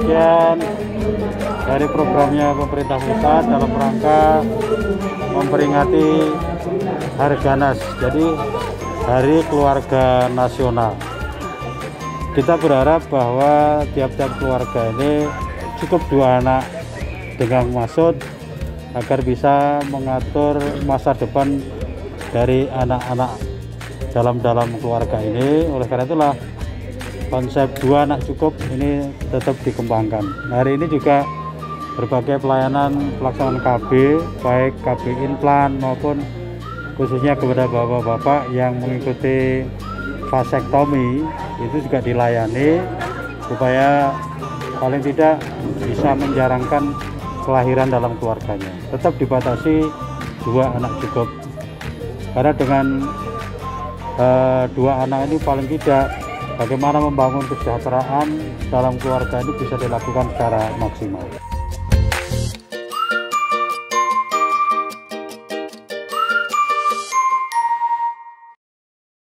bagian dari programnya pemerintah pusat dalam rangka memperingati Harganas, jadi Hari Keluarga Nasional. Kita berharap bahwa tiap-tiap keluarga ini cukup 2 anak dengan maksud agar bisa mengatur masa depan dari anak-anak dalam keluarga ini. Oleh karena itulah konsep 2 anak cukup ini tetap dikembangkan. Hari ini juga berbagai pelayanan pelaksanaan KB, baik KB implan maupun khususnya kepada bapak-bapak yang mengikuti vasektomi itu juga dilayani supaya paling tidak bisa menjarangkan kelahiran dalam keluarganya. Tetap dibatasi 2 anak cukup, karena dengan 2 anak ini paling tidak bagaimana membangun kesejahteraan dalam keluarga ini bisa dilakukan secara maksimal.